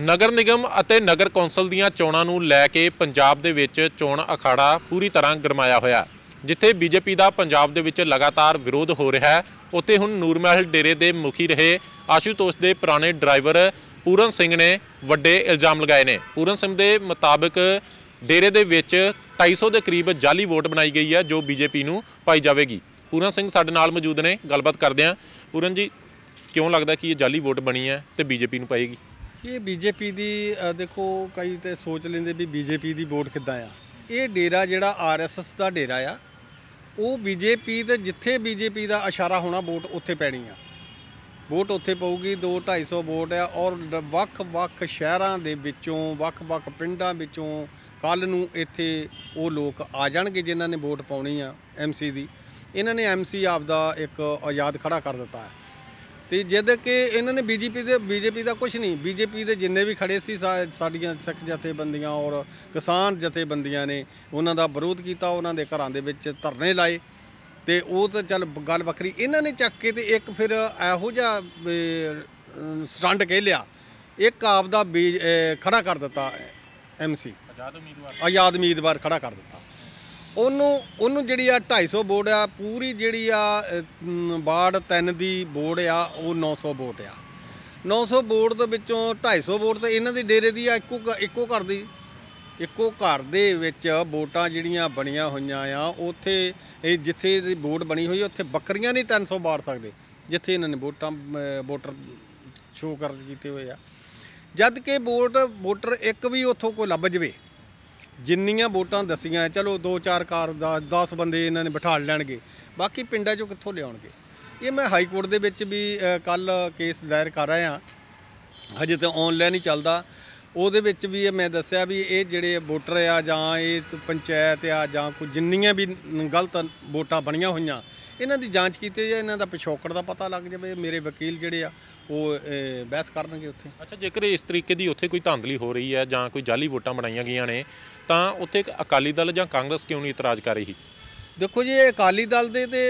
ਨਗਰ ਨਿਗਮ ਅਤੇ ਨਗਰ ਕੌਂਸਲ ਦੀਆਂ ਚੋਣਾਂ ਨੂੰ ਲੈ ਕੇ ਪੰਜਾਬ ਦੇ ਵਿੱਚ ਚੋਣ ਅਖਾੜਾ ਪੂਰੀ ਤਰ੍ਹਾਂ ਗਰਮਾਇਆ ਹੋਇਆ। ਜਿੱਥੇ ਬੀਜੇਪੀ ਦਾ ਪੰਜਾਬ ਦੇ ਵਿੱਚ ਲਗਾਤਾਰ ਵਿਰੋਧ ਹੋ ਰਿਹਾ ਹੈ, ਉੱਥੇ ਹੁਣ ਨੂਰ ਮਹਿਲ ਡੇਰੇ ਦੇ ਮੁਖੀ ਰਹੇ ਆਸ਼ੂਤੋਸ਼ ਦੇ ਪੁਰਾਣੇ ਡਰਾਈਵਰ ਪੂਰਨ ਸਿੰਘ ਨੇ ਵੱਡੇ ਇਲਜ਼ਾਮ ਲਗਾਏ ਨੇ। ਪੂਰਨ ਸਿੰਘ ਦੇ ਮੁਤਾਬਕ ਡੇਰੇ ਦੇ ਵਿੱਚ 250 ਦੇ ਕਰੀਬ ਜਾਲੀ ਵੋਟ ਬਣਾਈ ਗਈ ਹੈ ਜੋ ਬੀਜੇਪੀ ਨੂੰ ਪਾਈ ਜਾਵੇਗੀ। ਪੂਰਨ ਸਿੰਘ ਸਾਡੇ ਨਾਲ ਮੌਜੂਦ ਨੇ, ਗੱਲਬਾਤ ਕਰਦੇ ਹਾਂ। ਪੂਰਨ जी, क्यों लगता कि ये जाली वोट बनी है तो बीजेपी ਨੂੰ ਪਾਏਗੀ? ये बीजेपी की देखो कई तो सोच लेंगे भी बीजेपी की वोट किद्दां आ। ये डेरा जिहड़ा RSS का डेरा आ, वो बीजेपी दे जिथे बीजेपी का इशारा होना वोट उत्थे पैनी आ। वोट उत्थे पऊगी। 200-250 वोट आ और ਵੱਖ-ਵੱਖ शहरां दे विचों ਵੱਖ-ਵੱਖ पिंडां विचों कल नूं इत्थे वो लोग आ जाणगे जिन्हां ने वोट पाउणी आ MC दी। इन्हां ने MC आपदा एक आज़ाद खड़ा कर दिता है। तो जद कि इन्होंने बीजेपी का कुछ नहीं, बीजेपी के जिन्ने भी खड़े सी साड़ियाँ सिख जथेबंदियाँ और किसान जथेबंदियाँ ने उन्हों का विरोध किया, उन्होंने घरों के धरने लाए। तो वो तो चल गल वक्री। इन्होंने चक के तो एक फिर यहो जिहा स्टंट कह लिया, एक आपदा खड़ा कर दिता MC आज़ाद उम्मीदवार खड़ा कर दिता। ਉਹਨੂੰ ਜਿਹੜੀ ਆ 250 ਵੋਟ ਆ, ਪੂਰੀ ਜਿਹੜੀ ਆ ਵਾਰਡ 3 ਦੀ ਵੋਟ ਆ ਉਹ 900 ਵੋਟ ਆ। 900 ਵੋਟ ਦੇ ਵਿੱਚੋਂ 250 ਵੋਟ ਤਾਂ ਇਹਨਾਂ ਦੇ ਡੇਰੇ ਦੀ ਆ, ਇੱਕੋ ਘਰ ਦੀ। ਇੱਕੋ ਘਰ ਦੇ ਵਿੱਚ ਵੋਟਾਂ ਜਿਹੜੀਆਂ ਬਣੀਆਂ ਹੋਈਆਂ ਆ, ਉੱਥੇ ਇਹ ਜਿੱਥੇ ਦੀ ਵੋਟ ਬਣੀ ਹੋਈ ਉੱਥੇ ਬੱਕਰੀਆਂ ਨਹੀਂ 300 ਬਾੜ ਸਕਦੇ ਜਿੱਥੇ ਇਹਨਾਂ ਨੇ ਵੋਟਰ ਸ਼ੋਅ ਕਰ ਕੀਤੇ ਹੋਏ ਆ। ਜਦ ਕਿ ਵੋਟਰ ਇੱਕ ਵੀ ਉੱਥੋਂ ਕੋਈ ਲੱਭ ਜਵੇ, ਜਿੰਨੀਆਂ ਵੋਟਾਂ ਦਸੀਆਂ ਚਲੋ 2-4 ਕਾਰ 10 ਬੰਦੇ ਇਹਨਾਂ ਨੇ ਬਿਠਾ ਲੈਣਗੇ, ਬਾਕੀ ਪਿੰਡਾਂ 'ਚੋਂ ਕਿੱਥੋਂ ਲਿਆਉਣਗੇ। ਇਹ ਮੈਂ ਹਾਈ ਕੋਰਟ ਦੇ ਵਿੱਚ ਵੀ ਕੱਲ ਕੇਸ ਦਾਇਰ ਕਰ ਰਿਹਾ, ਹਜੇ ਤਾਂ ਆਨਲਾਈਨ ਹੀ ਚੱਲਦਾ। ਉਹਦੇ ਵਿੱਚ ਵੀ ਮੈਂ ਦੱਸਿਆ ਵੀ ਇਹ ਜਿਹੜੇ ਵੋਟਰ ਆ ਜਾਂ ਇਹ ਪੰਚਾਇਤ ਆ ਜਾਂ ਕੋਈ ਜਿੰਨੀਆਂ ਵੀ ਗਲਤ ਵੋਟਾਂ ਬਣੀਆਂ ਹੋਈਆਂ, ਇਹਨਾਂ ਦੀ ਜਾਂਚ ਕੀਤੀ ਜਾਏ, ਇਹਨਾਂ ਦਾ ਪਿਛੋਕੜ ਦਾ ਪਤਾ ਲੱਗ ਜਾਵੇ। ਮੇਰੇ ਵਕੀਲ ਜਿਹੜੇ ਆ ਉਹ ਬਹਿਸ ਕਰਨਗੇ ਉੱਥੇ। ਅੱਛਾ, ਜੇਕਰ ਇਸ ਤਰੀਕੇ ਦੀ ਉੱਥੇ ਕੋਈ ਧਾਂਦਲੀ ਹੋ ਰਹੀ ਹੈ ਜਾਂ ਕੋਈ ਜਾਲੀ ਵੋਟਾਂ ਬਣਾਈਆਂ ਗਈਆਂ ਨੇ ਤਾਂ ਉੱਥੇ ਅਕਾਲੀ ਦਲ ਜਾਂ ਕਾਂਗਰਸ ਕਿਉਂ ਨਹੀਂ ਇਤਰਾਜ਼ ਕਰ ਰਹੀ? ਦੇਖੋ ਜੀ, ਇਹ ਅਕਾਲੀ ਦਲ ਦੇ ਤੇ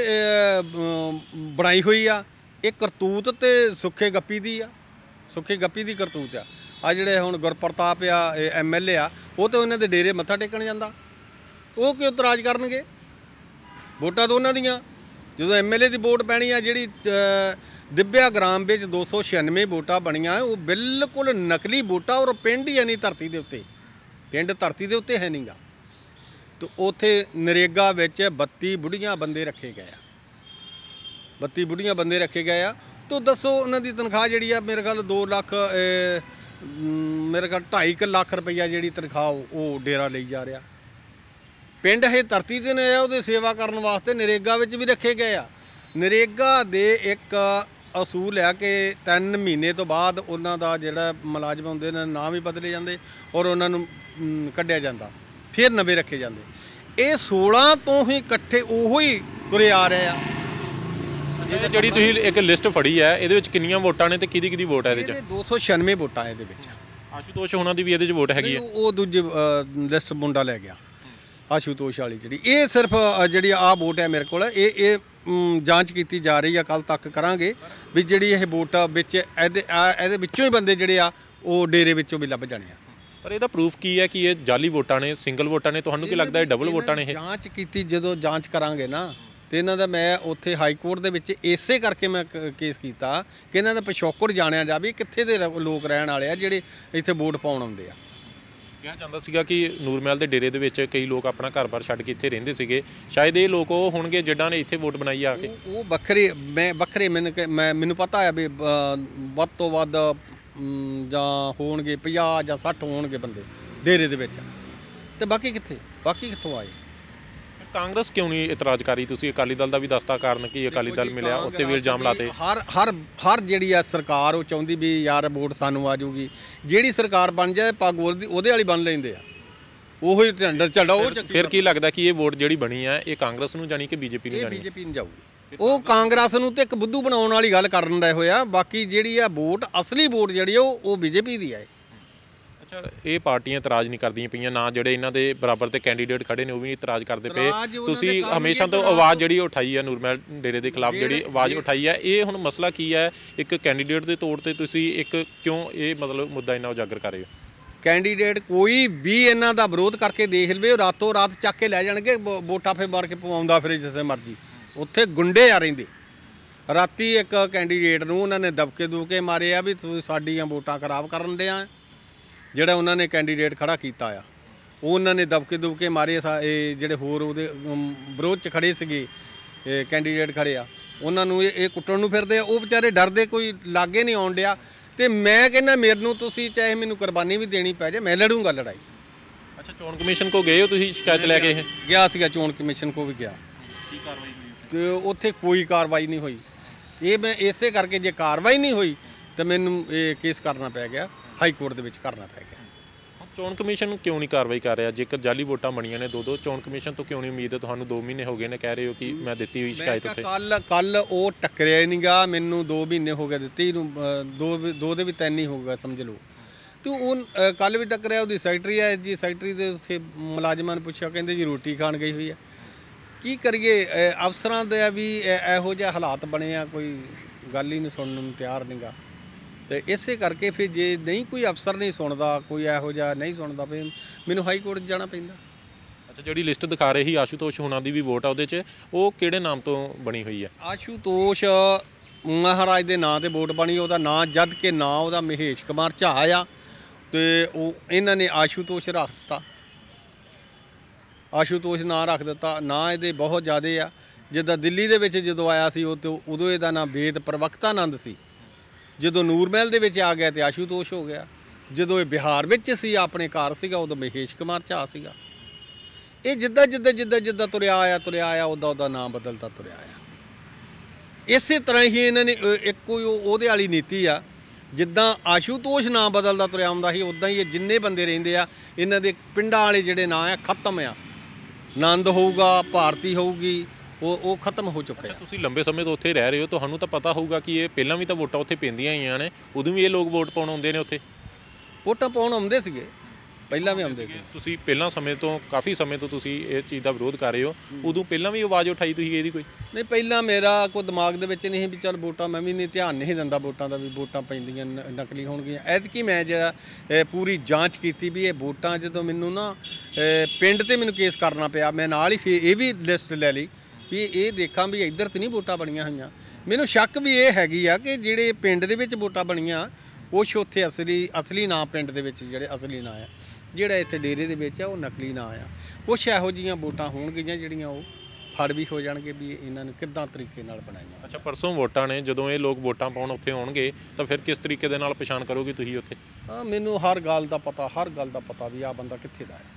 ਬਣਾਈ ਹੋਈ ਆ। ਇਹ ਕਰਤੂਤ ਤੇ ਸੁੱਖੇ ਗੱਪੀ ਦੀ ਆ, ਸੁੱਖੇ ਗੱਪੀ ਦੀ ਕਰਤੂਤ ਆ। ਆ ਜਿਹੜੇ ਹੁਣ ਗੁਰਪ੍ਰਤਾਪ ਆ MLA ਆ, ਉਹ ਤਾਂ ਉਹਨਾਂ ਦੇ ਡੇਰੇ ਮੱਥਾ ਟੇਕਣ ਜਾਂਦਾ, ਉਹ ਕਿਉਂ ਇਤਰਾਜ਼ ਕਰਨਗੇ? ਵੋਟਾਂ ਤਾਂ ਉਹਨਾਂ ਦੀਆਂ। ਜਦੋਂ MLA ਦੀ ਵੋਟ ਪੈਣੀ ਆ, ਜਿਹੜੀ ਦਿਬਿਆ ਗ੍ਰਾਮ ਵਿੱਚ 296 ਵੋਟਾਂ ਬਣੀਆਂ, ਉਹ ਬਿਲਕੁਲ ਨਕਲੀ ਵੋਟਾਂ ਔਰ ਪਿੰਡ ਹੀ ਨਹੀਂ ਧਰਤੀ ਦੇ ਉੱਤੇ, ਪਿੰਡ ਧਰਤੀ ਦੇ ਉੱਤੇ ਹੈ ਨਹੀਂ ਗਾ। ਤੇ ਉੱਥੇ ਨਰੇਗਾ ਵਿੱਚ 32 ਬੁੜੀਆਂ ਬੰਦੇ ਰੱਖੇ ਗਏ ਆ, 32 ਬੁੜੀਆਂ ਬੰਦੇ ਰੱਖੇ ਗਏ ਆ। ਤੋ ਦੱਸੋ ਉਹਨਾਂ ਦੀ ਤਨਖਾਹ ਜਿਹੜੀ ਆ ਮੇਰੇ ਖਿਆਲ 2 ਲੱਖ, ਮੇਰੇ ਖਿਆਲ 2.5 ਲੱਖ ਰੁਪਈਆ ਜਿਹੜੀ ਤਨਖਾਹ ਉਹ ਡੇਰਾ ਲਈ ਜਾ ਰਿਹਾ। ਪਿੰਡ ਇਹ ਧਰਤੀ 'ਤੇ ਨੇ ਆ, ਉਹਦੇ ਸੇਵਾ ਕਰਨ ਵਾਸਤੇ ਨਰੇਗਾ ਵਿੱਚ ਵੀ ਰੱਖੇ ਗਏ ਆ। ਨਰੇਗਾ ਦੇ ਇੱਕ ਅਸੂਲ ਆ ਕਿ 3 ਮਹੀਨੇ ਤੋਂ ਬਾਅਦ ਉਹਨਾਂ ਦਾ ਜਿਹੜਾ ਮੁਲਾਜ਼ਮ ਹੁੰਦੇ ਨੇ ਨਾਮ ਵੀ ਬਦਲੇ ਜਾਂਦੇ ਔਰ ਉਹਨਾਂ ਨੂੰ ਕੱਢਿਆ ਜਾਂਦਾ, ਫਿਰ ਨਵੇਂ ਰੱਖੇ ਜਾਂਦੇ। ਇਹ 16 ਤੋਂ ਹੀ ਇਕੱਠੇ ਉਹੋ ਹੀ ਤੁਰੇ ਆ ਰਹੇ ਆ। ਜਿਹੜੀ ਤੁਸੀਂ ਇੱਕ ਲਿਸਟ ਫੜੀ ਹੈ, ਇਹਦੇ ਵਿੱਚ ਕਿੰਨੀਆਂ ਵੋਟਾਂ ਨੇ ਤੇ ਕਿਹਦੀ ਵੋਟ ਹੈ ਇਹਦੇ 'ਚ? 296 ਵੋਟਾਂ ਇਹਦੇ ਵਿੱਚ। ਆਸ਼ੂਤੋਸ਼ ਉਹਨਾਂ ਦੀ ਵੀ ਇਹਦੇ 'ਚ ਵੋਟ ਹੈਗੀ ਹੈ? ਉਹ ਦੂਜੇ ਲਿਸਟ ਮੁੰਡਾ ਲੈ ਗਿਆ ਆਸ਼ੂਤੋਸ਼ ਵਾਲੀ ਜਿਹੜੀ। ਇਹ ਸਿਰਫ ਜਿਹੜੀ ਆਹ ਵੋਟ ਹੈ ਮੇਰੇ ਕੋਲ, ਇਹ ਜਾਂਚ ਕੀਤੀ ਜਾ ਰਹੀ ਆ, ਕੱਲ ਤੱਕ ਕਰਾਂਗੇ ਵੀ ਜਿਹੜੀ ਇਹ ਵੋਟ ਵਿੱਚ ਇਹਦੇ ਵਿੱਚੋਂ ਹੀ ਬੰਦੇ ਜਿਹੜੇ ਆ ਉਹ ਡੇਰੇ ਵਿੱਚੋਂ ਵੀ ਲੱਭ ਜਾਣੇ ਆ। ਪਰ ਇਹਦਾ ਪ੍ਰੂਫ ਕੀ ਹੈ ਕਿ ਇਹ ਜਾਲੀ ਵੋਟਾਂ ਨੇ, ਸਿੰਗਲ ਵੋਟਾਂ ਨੇ? ਤੁਹਾਨੂੰ ਕੀ ਲੱਗਦਾ ਇਹ ਡਬਲ ਵੋਟਾਂ ਨੇ? ਇਹ ਜਾਂਚ ਕੀਤੀ, ਜਦੋਂ ਜਾਂਚ ਕਰਾਂਗੇ ਨਾ ਤੇ ਇਹਨਾਂ ਦਾ, ਮੈਂ ਉੱਥੇ ਹਾਈ ਕੋਰਟ ਦੇ ਵਿੱਚ ਇਸੇ ਕਰਕੇ ਮੈਂ ਕੇਸ ਕੀਤਾ ਕਿ ਇਹਨਾਂ ਦਾ ਪਿਛੋਕੜ ਜਾਣਿਆ ਜਾਵੇ, ਕਿੱਥੇ ਦੇ ਲੋਕ ਰਹਿਣ ਵਾਲੇ ਆ ਜਿਹੜੇ ਇੱਥੇ ਵੋਟ ਪਾਉਣ ਆਉਂਦੇ ਆ। ਕਿਹਾ ਜਾਂਦਾ ਸੀਗਾ ਕਿ ਨੂਰ ਮਹਿਲ ਦੇ ਡੇਰੇ ਦੇ ਵਿੱਚ ਕਈ ਲੋਕ ਆਪਣਾ ਘਰ-ਬਾਰ ਛੱਡ ਕੇ ਇੱਥੇ ਰਹਿੰਦੇ ਸੀਗੇ, ਸ਼ਾਇਦ ਇਹ ਲੋਕ ਉਹ ਹੋਣਗੇ ਜਿਨ੍ਹਾਂ ਨੇ ਇੱਥੇ ਵੋਟ ਬਣਾਈ ਆ ਕੇ। ਉਹ ਵੱਖਰੇ ਮੈਨੂੰ ਪਤਾ ਹੈ ਵੀ ਵੱਧ ਤੋਂ ਵੱਧ ਜਾਂ ਹੋਣਗੇ 50 ਜਾਂ 60 ਹੋਣਗੇ ਬੰਦੇ ਡੇਰੇ ਦੇ ਵਿੱਚ, ਤੇ ਬਾਕੀ ਕਿੱਥੋਂ ਆਏ? ਕਾਂਗਰਸ ਕਿਉਂ ਨਹੀਂ ਇਤਰਾਜ਼ ਕਰ ਰਹੀ? ਤੁਸੀਂ ਅਕਾਲੀ ਦਲ ਦਾ ਵੀ ਦੱਸਤਾ ਕਾਰਨ ਕਿ ਅਕਾਲੀ ਦਲ ਮਿਲਿਆ, ਉੱਤੇ ਵੀ ਇਲਜ਼ਾਮ ਲਾਤੇ। ਹਰ ਜਿਹੜੀ ਆ ਸਰਕਾਰ ਉਹ ਚਾਹੁੰਦੀ ਵੀ ਯਾਰ ਵੋਟ ਸਾਨੂੰ ਆ ਜਾਊਗੀ। ਜਿਹੜੀ ਸਰਕਾਰ ਬਣ ਜਾਏ ਪੱਗ ਉਹਦੇ ਵਾਲੀ ਬਣ ਲੈਂਦੇ ਆ, ਉਹੀ ਝੰਡਾ ਉਹ। ਫਿਰ ਕੀ ਲੱਗਦਾ ਕਿ ਇਹ ਵੋਟ ਜਿਹੜੀ ਬਣੀ ਆ ਇਹ ਕਾਂਗਰਸ ਨੂੰ ਜਾਣੀ ਕਿ ਬੀਜੇਪੀ ਨੂੰ ਜਾਣੀ? ਬੀਜੇਪੀ ਨੂੰ ਜਾਊਗੀ। ਉਹ ਕਾਂਗਰਸ ਨੂੰ ਤੇ ਇੱਕ ਬੁੱਧੂ ਬਣਾਉਣ ਵਾਲੀ ਗੱਲ ਕਰਨ ਰਹੇ ਹੋਇਆ। ਬਾਕੀ ਜਿਹੜੀ ਆ ਵੋਟ, ਅਸਲੀ ਵੋਟ ਜਿਹੜੀ ਉਹ ਬੀਜੇਪੀ ਦੀ ਆ। ਅੱਛਾ, ਇਹ ਪਾਰਟੀਆਂ ਇਤਰਾਜ਼ ਨਹੀਂ ਕਰਦੀਆਂ ਪਈਆਂ ਨਾ, ਜਿਹੜੇ ਇਹਨਾਂ ਦੇ ਬਰਾਬਰ ਤੇ ਕੈਂਡੀਡੇਟ ਖੜੇ ਨੇ ਉਹ ਵੀ ਇਤਰਾਜ਼ ਕਰਦੇ ਪਏ। ਤੁਸੀਂ ਹਮੇਸ਼ਾ ਤੋਂ ਆਵਾਜ਼ ਜਿਹੜੀ ਉਠਾਈ ਹੈ ਨੂਰਮਹਿਲ ਡੇਰੇ ਦੇ ਖਿਲਾਫ, ਜਿਹੜੀ ਆਵਾਜ਼ ਉਠਾਈ ਹੈ, ਇਹ ਹੁਣ ਮਸਲਾ ਕੀ ਹੈ? ਇੱਕ ਕੈਂਡੀਡੇਟ ਦੇ ਤੌਰ ਤੇ ਤੁਸੀਂ ਇੱਕ ਕਿਉਂ ਇਹ ਮਤਲਬ ਮੁੱਦਾ ਇੰਨਾ ਉਜਾਗਰ ਕਰ ਰਹੇ ਹੋ? ਕੈਂਡੀਡੇਟ ਕੋਈ ਵੀ ਇਹਨਾਂ ਦਾ ਵਿਰੋਧ ਕਰਕੇ ਦੇਖ ਲਵੇ, ਉਹ ਰਾਤੋਂ ਰਾਤ ਚੱਕ ਕੇ ਲੈ ਜਾਣਗੇ, ਵੋਟਾਂ ਫੇ ਮਾਰ ਕੇ ਪਵਾਉਂਦਾ ਫਿਰ ਜਿੱਥੇ ਮਰਜੀ। ਉੱਥੇ ਗੁੰਡੇ ਆ ਰਹਿੰਦੇ। ਰਾਤੀ ਇੱਕ ਕੈਂਡੀਡੇਟ ਨੂੰ ਉਹਨਾਂ ਨੇ ਦਬਕੇ ਦੁਬਕੇ ਮਾਰੇ ਆ ਵੀ ਤੁਸੀਂ ਸਾਡੀਆਂ ਵੋਟਾਂ ਖਰਾਬ ਕਰਨ ਦੇ ਆ। ਜਿਹੜਾ ਉਹਨਾਂ ਨੇ ਕੈਂਡੀਡੇਟ ਖੜਾ ਕੀਤਾ ਆ, ਉਹ ਉਹਨਾਂ ਨੇ ਦਬਕੇ ਦੁਬਕੇ ਮਾਰੇ। ਇਹ ਜਿਹੜੇ ਹੋਰ ਉਹਦੇ ਵਿਰੋਧ 'ਚ ਖੜੇ ਸੀਗੇ ਕੈਂਡੀਡੇਟ ਖੜੇ ਆ, ਉਹਨਾਂ ਨੂੰ ਇਹ ਕੁੱਟਣ ਨੂੰ ਫਿਰਦੇ ਆ। ਉਹ ਵਿਚਾਰੇ ਡਰਦੇ, ਕੋਈ ਲਾਗੇ ਨਹੀਂ ਆਉਣ ਡਿਆ। ਤੇ ਮੈਂ ਕਹਿੰਦਾ ਮੈਨੂੰ ਤੁਸੀਂ ਚਾਹੇ ਮੈਨੂੰ ਕੁਰਬਾਨੀ ਵੀ ਦੇਣੀ ਪੈ ਜਾਏ, ਮੈਂ ਲੜੂੰਗਾ ਲੜਾਈ। ਅੱਛਾ, ਚੋਣ ਕਮਿਸ਼ਨ ਕੋ ਗਏ ਹੋ ਤੁਸੀਂ ਸ਼ਿਕਾਇਤ ਲੈ ਕੇ? ਗਿਆ ਸੀਗਾ, ਚੋਣ ਕਮਿਸ਼ਨ ਕੋ ਵੀ ਗਿਆ। ਕੀ ਕਾਰਵਾਈ ਹੋਈ? ਤੇ ਉੱਥੇ ਕੋਈ ਕਾਰਵਾਈ ਨਹੀਂ ਹੋਈ। ਇਹ ਮੈਂ ਇਸੇ ਕਰਕੇ, ਜੇ ਕਾਰਵਾਈ ਨਹੀਂ ਹੋਈ ਤਾਂ ਮੈਨੂੰ ਇਹ ਕੇਸ ਕਰਨਾ ਪੈ ਗਿਆ, ਹਾਈ ਕੋਰਟ ਦੇ ਵਿੱਚ ਕਰਨਾ ਪੈ ਗਿਆ। ਚੋਣ ਕਮਿਸ਼ਨ ਕਿਉਂ ਨਹੀਂ ਕਾਰਵਾਈ ਕਰ ਰਿਹਾ? ਜੇਕਰ ਜਾਲੀ ਵੋਟਾਂ ਬਣੀਆਂ ਨੇ ਦੋ ਚੋਣ ਕਮਿਸ਼ਨ ਤੋਂ ਕਿਉਂ ਨਹੀਂ ਉਮੀਦ ਹੈ ਤੁਹਾਨੂੰ? 2 ਮਹੀਨੇ ਹੋ ਗਏ ਨੇ, ਕਹਿ ਰਹੇ ਹੋ ਕਿ ਮੈਂ ਦਿੱਤੀ ਹੋਈ ਸ਼ਿਕਾਇਤ ਉੱਥੇ। ਕੱਲ ਉਹ ਟੱਕਰਿਆ ਹੀ ਨਹੀਂਗਾ, ਮੈਨੂੰ 2 ਮਹੀਨੇ ਹੋ ਗਏ ਦਿੱਤੀ ਨੂੰ, 2 ਦੇ ਵੀ 3 ਹੀ ਹੋ ਗਿਆ ਸਮਝ ਲਓ। ਤੇ ਉਹ ਕੱਲ ਵੀ ਟੱਕਰਿਆ। ਉਹਦੀ ਸੈਕਟਰੀ ਹੈ ਜੀ, ਸੈਕਟਰੀ ਦੇ ਉੱਥੇ ਮੁਲਾਜ਼ਮਾਂ ਨੂੰ ਪੁੱਛਿਆ, ਕਹਿੰਦੇ ਜੀ ਰੋਟੀ ਖਾਣ ਗਈ ਹੋਈ ਹੈ। ਕੀ ਕਰੀਏ, ਅਫਸਰਾਂ ਦੇ ਵੀ ਇਹੋ ਜਿਹੇ ਹਾਲਾਤ ਬਣੇ ਆ, ਕੋਈ ਗੱਲ ਹੀ ਨਹੀਂ ਸੁਣਨ ਨੂੰ ਤਿਆਰ ਨਹੀਂਗਾ। ਤੇ ਇਸੇ ਕਰਕੇ ਫਿਰ ਜੇ ਨਹੀਂ ਕੋਈ ਅਫਸਰ ਨਹੀਂ ਸੁਣਦਾ, ਕੋਈ ਇਹੋ ਜਿਹਾ ਨਹੀਂ ਸੁਣਦਾ, ਫਿਰ ਮੈਨੂੰ ਹਾਈ ਕੋਰਟ ਜਾਣਾ ਪੈਂਦਾ। ਅੱਛਾ, ਜਿਹੜੀ ਲਿਸਟ ਦਿਖਾ ਰਹੇ ਸੀ ਆਸ਼ੂਤੋਸ਼ ਹੋਣਾ ਦੀ ਵੀ ਵੋਟ ਆ ਉਹਦੇ 'ਚ, ਉਹ ਕਿਹੜੇ ਨਾਮ ਤੋਂ ਬਣੀ ਹੋਈ ਹੈ? ਆਸ਼ੂਤੋਸ਼ ਮਹਾਰਾਜ ਦੇ ਨਾਂ ਤੇ ਵੋਟ ਬਣੀ। ਉਹਦਾ ਨਾਂ ਜਦ ਕਿ ਨਾਂ ਉਹਦਾ ਮਹੇਸ਼ ਕੁਮਾਰ ਝਾ ਆ, ਤੇ ਉਹ ਇਹਨਾਂ ਨੇ ਆਸ਼ੂਤੋਸ਼ ਰੱਖ ਦਿੱਤਾ। ਆਸ਼ੂਤੋਸ਼ ਨਾਂ ਰੱਖ ਦਿੱਤਾ। ਨਾਂ ਇਹਦੇ ਬਹੁਤ ਜ਼ਿਆਦੇ ਆ। ਜਿੱਦਾਂ ਦਿੱਲੀ ਦੇ ਵਿੱਚ ਜਦੋਂ ਆਇਆ ਸੀ ਉਦੋਂ ਇਹਦਾ ਨਾਂ ਵੇਦ ਪ੍ਰਵਕਤਾਨੰਦ ਸੀ। ਜਦੋਂ ਨੂਰਮਹਿਲ ਦੇ ਵਿੱਚ ਆ ਗਿਆ ਤੇ ਆਸ਼ੂਤੋਸ਼ ਹੋ ਗਿਆ। ਜਦੋਂ ਇਹ ਬਿਹਾਰ ਵਿੱਚ ਸੀ, ਆਪਣੇ ਘਰ ਸੀਗਾ, ਉਦੋਂ ਮਹੇਸ਼ ਕੁਮਾਰ ਝਾ ਸੀਗਾ। ਇਹ ਜਿੱਦਾਂ ਤੁਰਿਆ ਆਇਆ ਉੱਦਾਂ ਨਾਂ ਬਦਲਦਾ ਤੁਰਿਆ ਆਇਆ। ਇਸੇ ਤਰ੍ਹਾਂ ਹੀ ਇਹਨਾਂ ਨੇ ਇੱਕੋ ਉਹਦੇ ਵਾਲੀ ਨੀਤੀ ਆ। ਜਿੱਦਾਂ ਆਸ਼ੂਤੋਸ਼ ਨਾਂ ਬਦਲਦਾ ਤੁਰਿਆ ਆਉਂਦਾ ਸੀ, ਉੱਦਾਂ ਹੀ ਇਹ ਜਿੰਨੇ ਬੰਦੇ ਰਹਿੰਦੇ ਆ, ਇਹਨਾਂ ਦੇ ਪਿੰਡਾਂ ਵਾਲੇ ਜਿਹੜੇ ਨਾਂ ਆ ਖਤਮ ਆ। ਆਨੰਦ ਹੋਊਗਾ, ਭਾਰਤੀ ਹੋਊਗੀ, ਉਹ ਖਤਮ ਹੋ ਚੁੱਕੇ ਆ। ਤੁਸੀਂ ਲੰਬੇ ਸਮੇਂ ਤੋਂ ਉੱਥੇ ਰਹਿ ਰਹੇ ਹੋ, ਤੁਹਾਨੂੰ ਤਾਂ ਪਤਾ ਹੋਊਗਾ ਕਿ ਇਹ ਪਹਿਲਾਂ ਵੀ ਤਾਂ ਵੋਟਾਂ ਉੱਥੇ ਪੈਂਦੀਆਂ ਆਈਆਂ ਨੇ, ਉਦੋਂ ਵੀ ਇਹ ਲੋਕ ਵੋਟ ਪਾਉਣ ਆਉਂਦੇ ਨੇ ਉੱਥੇ। ਵੋਟਾਂ ਪਾਉਣ ਆਉਂਦੇ ਸੀਗੇ, ਪਹਿਲਾਂ ਵੀ ਆਉਂਦੇ ਸੀ। ਤੁਸੀਂ ਪਹਿਲਾਂ ਸਮੇਂ ਤੋਂ, ਕਾਫੀ ਸਮੇਂ ਤੋਂ ਤੁਸੀਂ ਇਹ ਚੀਜ਼ ਦਾ ਵਿਰੋਧ ਕਰ ਰਹੇ ਹੋ, ਉਦੋਂ ਪਹਿਲਾਂ ਵੀ ਆਵਾਜ਼ ਉਠਾਈ ਤੁਸੀਂ ਇਹਦੀ ਕੋਈ? ਨਹੀਂ, ਪਹਿਲਾਂ ਮੇਰਾ ਕੋਈ ਦਿਮਾਗ ਦੇ ਵਿੱਚ ਨਹੀਂ ਵੀ ਚੱਲ ਵੋਟਾਂ, ਮੈਂ ਵੀ ਨਹੀਂ ਧਿਆਨ ਨਹੀਂ ਦਿੰਦਾ ਵੋਟਾਂ ਦਾ, ਵੀ ਵੋਟਾਂ ਪੈਂਦੀਆਂ ਨਕਲੀ ਹੋਣਗੀਆਂ। ਐਤਕੀ ਮੈਂ ਜਿਹੜਾ ਪੂਰੀ ਜਾਂਚ ਕੀਤੀ ਵੀ ਇਹ ਵੋਟਾਂ, ਜਦੋਂ ਮੈਨੂੰ ਨਾ ਪਿੰਡ ਤੇ ਮੈਨੂੰ ਕੇਸ ਕਰਨਾ ਪਿਆ, ਮੈਂ ਨਾਲ ਹੀ ਫਿਰ ਇਹ ਵੀ ਲਿਸਟ ਲੈ ਲਈ ਵੀ ਇਹ ਦੇਖਾਂ ਵੀ ਇੱਧਰ ਤੇ ਨਹੀਂ ਵੋਟਾਂ ਬਣੀਆਂ ਹੋਈਆਂ। ਮੈਨੂੰ ਸ਼ੱਕ ਵੀ ਇਹ ਹੈਗੀ ਆ ਕਿ ਜਿਹੜੇ ਪਿੰਡ ਦੇ ਵਿੱਚ ਵੋਟਾਂ ਬਣੀਆਂ, ਕੁਛ ਉੱਥੇ ਅਸਲੀ ਨਾਂ ਪਿੰਡ ਦੇ ਵਿੱਚ ਜਿਹੜੇ ਅਸਲੀ ਨਾਂ ਆ, ਜਿਹੜਾ ਇੱਥੇ ਡੇਰੇ ਦੇ ਵਿੱਚ ਆ ਉਹ ਨਕਲੀ ਨਾਂ ਆ। ਕੁਛ ਇਹੋ ਜਿਹੀਆਂ ਵੋਟਾਂ ਹੋਣਗੀਆਂ ਜਿਹੜੀਆਂ ਉਹ ਫੜ ਵੀ ਹੋ ਜਾਣਗੇ ਵੀ ਇਹਨਾਂ ਨੂੰ ਕਿੱਦਾਂ ਤਰੀਕੇ ਨਾਲ ਬਣਾਈਆਂ। ਅੱਛਾ, ਪਰਸੋਂ ਵੋਟਾਂ ਨੇ, ਜਦੋਂ ਇਹ ਲੋਕ ਵੋਟਾਂ ਪਾਉਣ ਉੱਥੇ ਆਉਣਗੇ ਤਾਂ ਫਿਰ ਕਿਸ ਤਰੀਕੇ ਦੇ ਨਾਲ ਪਛਾਣ ਕਰੋਗੇ ਤੁਸੀਂ ਉੱਥੇ? ਮੈਨੂੰ ਹਰ ਗੱਲ ਦਾ ਪਤਾ ਵੀ ਆਹ ਬੰਦਾ ਕਿੱਥੇ ਦਾ ਹੈ।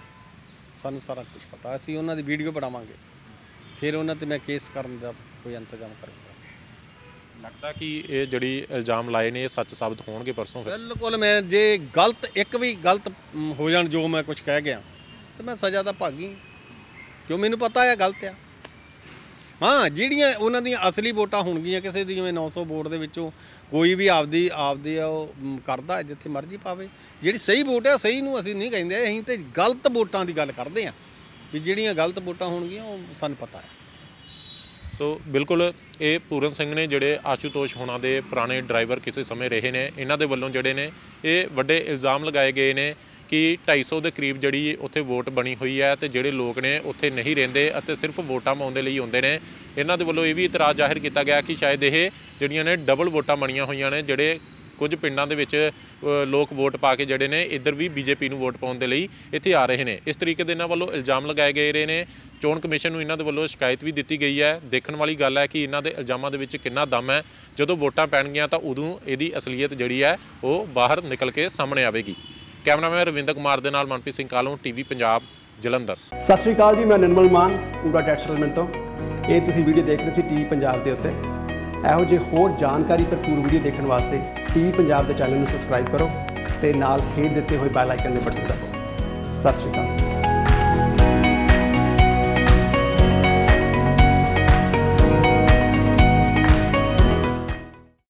ਸਾਨੂੰ ਸਾਰਾ ਕੁਝ ਪਤਾ। ਅਸੀਂ ਉਹਨਾਂ ਦੀ ਵੀਡੀਓ ਬਣਾਵਾਂਗੇ, ਫਿਰ ਉਹਨਾਂ 'ਤੇ ਮੈਂ ਕੇਸ ਕਰਨ ਦਾ ਕੋਈ ਇੰਤਜ਼ਾਮ ਕਰਾਂਗਾ। ਲੱਗਦਾ ਕਿ ਇਹ ਜਿਹੜੀ ਇਲਜ਼ਾਮ ਲਾਏ ਨੇ ਇਹ ਸੱਚ ਸਾਬਤ ਹੋਣਗੇ ਪਰਸੋਂ? ਬਿਲਕੁਲ। ਮੈਂ ਜੇ ਇੱਕ ਵੀ ਗਲਤ ਹੋ ਜਾਣ, ਜੋ ਮੈਂ ਕੁਝ ਕਹਿ ਗਿਆ, ਤਾਂ ਮੈਂ ਸਜ਼ਾ ਦਾ ਭਾਗੀ, ਕਿਉਂ ਮੈਨੂੰ ਪਤਾ ਹੈ ਗਲਤ ਆ। ਹਾਂ, ਜਿਹੜੀਆਂ ਉਹਨਾਂ ਦੀਆਂ ਅਸਲੀ ਵੋਟਾਂ ਹੋਣਗੀਆਂ, ਕਿਸੇ ਦੀ ਜਿਵੇਂ 900 ਵੋਟ ਦੇ ਵਿੱਚੋਂ ਕੋਈ ਵੀ ਆਪਦੀ ਉਹ ਕਰਦਾ, ਜਿੱਥੇ ਮਰਜ਼ੀ ਪਾਵੇ। ਜਿਹੜੀ ਸਹੀ ਵੋਟ ਆ, ਸਹੀ ਨੂੰ ਅਸੀਂ ਨਹੀਂ ਕਹਿੰਦੇ, ਅਸੀਂ ਤਾਂ ਗਲਤ ਵੋਟਾਂ ਦੀ ਗੱਲ ਕਰਦੇ ਹਾਂ ਵੀ ਜਿਹੜੀਆਂ ਗਲਤ ਵੋਟਾਂ ਹੋਣਗੀਆਂ ਉਹ ਸਾਨੂੰ ਪਤਾ ਹੈ। ਸੋ ਬਿਲਕੁਲ, ਇਹ ਪੂਰਨ ਸਿੰਘ ਨੇ ਜਿਹੜੇ ਆਸ਼ੂਤੋਸ਼ ਹੋਣਾ ਦੇ ਪੁਰਾਣੇ ਡਰਾਈਵਰ ਕਿਸੇ ਸਮੇਂ ਰਹੇ ਨੇ। ਇਹਨਾਂ ਦੇ ਵੱਲੋਂ ਜਿਹੜੇ ਨੇ ਇਹ ਵੱਡੇ ਇਲਜ਼ਾਮ ਲਗਾਏ ਗਏ ਨੇ ਕਿ 250 ਦੇ ਕਰੀਬ ਜਿਹੜੀ ਉੱਥੇ ਵੋਟ ਬਣੀ ਹੋਈ ਹੈ ਤੇ ਜਿਹੜੇ ਲੋਕ ਨੇ ਉੱਥੇ ਨਹੀਂ ਰਹਿੰਦੇ ਅਤੇ ਸਿਰਫ ਵੋਟਾਂ ਪਾਉਣ ਦੇ ਲਈ ਆਉਂਦੇ ਨੇ। ਇਹਨਾਂ ਦੇ ਵੱਲੋਂ ਇਹ ਵੀ ਇਤਰਾਜ਼ ਜ਼ਾਹਿਰ ਕੀਤਾ ਗਿਆ ਕਿ ਸ਼ਾਇਦ ਇਹ ਜਿਹੜੀਆਂ ਨੇ ਡਬਲ ਵੋਟਾਂ ਬਣੀਆਂ ਹੋਈਆਂ ਨੇ, ਜਿਹੜੇ ਕੁਝ ਪਿੰਡਾਂ ਦੇ ਵਿੱਚ ਲੋਕ ਵੋਟ ਪਾ ਕੇ ਜਿਹੜੇ ਨੇ ਇੱਧਰ ਵੀ ਬੀਜੇਪੀ ਨੂੰ ਵੋਟ ਪਾਉਣ ਦੇ ਲਈ ਇੱਥੇ ਆ ਰਹੇ ਨੇ। ਇਸ ਤਰੀਕੇ ਦੇ ਇਹਨਾਂ ਵੱਲੋਂ ਇਲਜ਼ਾਮ ਲਗਾਏ ਗਏ ਰਹੇ ਨੇ। ਚੋਣ ਕਮਿਸ਼ਨ ਨੂੰ ਇਹਨਾਂ ਦੇ ਵੱਲੋਂ ਸ਼ਿਕਾਇਤ ਵੀ ਦਿੱਤੀ ਗਈ ਹੈ। ਦੇਖਣ ਵਾਲੀ ਗੱਲ ਹੈ ਕਿ ਇਹਨਾਂ ਦੇ ਇਲਜ਼ਾਮਾਂ ਦੇ ਵਿੱਚ ਕਿੰਨਾ ਦਮ ਹੈ। ਜਦੋਂ ਵੋਟਾਂ ਪੈਣਗੀਆਂ ਤਾਂ ਉਦੋਂ ਇਹਦੀ ਅਸਲੀਅਤ ਜਿਹੜੀ ਹੈ ਉਹ ਬਾਹਰ ਨਿਕਲ ਕੇ ਸਾਹਮਣੇ ਆਵੇਗੀ। ਕੈਮਰਾਮੈਨ ਰਵਿੰਦਰ ਕੁਮਾਰ ਦੇ ਨਾਲ ਮਨਪ੍ਰੀਤ ਸਿੰਘ ਕਾਲੋਂ, ਟੀਵੀ ਪੰਜਾਬ, ਜਲੰਧਰ। ਸਤਿ ਸ਼੍ਰੀ ਅਕਾਲ ਜੀ, ਮੈਂ ਨਿਰਮਲ ਮਾਨ ਪੂਰਾ ਟੈਕਸਟਾਈਲ ਤੋਂ। ਇਹ ਤੁਸੀਂ ਵੀਡੀਓ ਦੇਖ ਰਹੇ ਸੀ ਟੀਵੀ ਪੰਜਾਬ ਦੇ ਉੱਤੇ। ਇਹੋ ਜਿਹੇ ਹੋਰ ਜਾਣਕਾਰੀ ਭਰਪੂਰ ਵੀਡੀਓ ਦੇਖਣ ਵਾਸਤੇ ਟੀਵੀ ਪੰਜਾਬ ਦੇ ਚੈਨਲ ਨੂੰ ਸਬਸਕ੍ਰਾਈਬ ਕਰੋ ਤੇ ਨਾਲ ਹੇਠ ਦਿੱਤੇ ਹੋਏ ਬੈਲ ਆਈਕਨ ਦੇ ਬਟਨ ਦਬਾਓ। ਸਤਿ ਸ਼੍ਰੀ ਅਕਾਲ।